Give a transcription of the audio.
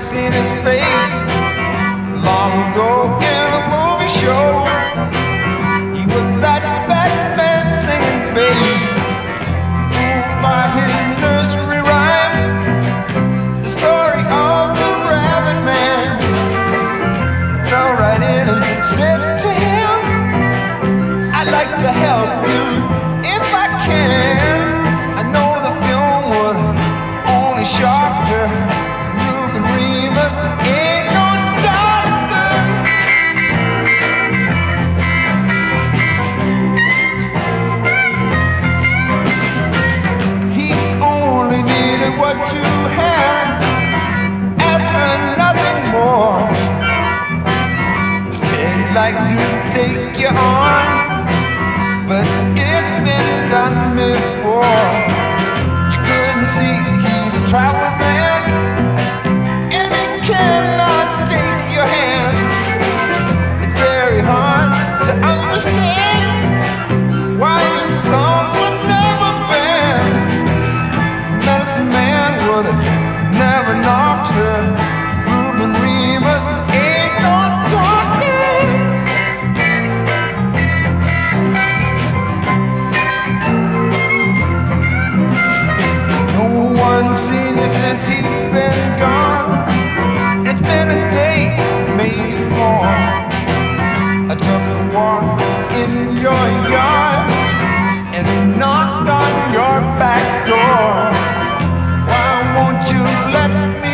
seen his face long ago in a movie show. He was that Batman singing babe, moved by his nursery rhyme, the story of the rabbit man. Fell right in and said to him, I'd like to help you if I can. I know the film would only shock her. Ruben Remus ain't no doctor. He only needed what you had, asked for nothing more. Said he'd like to take you on, but it's been done before. You couldn't see he's a travel man, and he cannot take your hand. It's very hard to understand why his song would never bend. Medicine man would have never knocked her. Ruben Remus ain't no doctor. Seen you since he's been gone. It's been a day, maybe more. I took a walk in your yard and knocked on your back door. Why won't you let me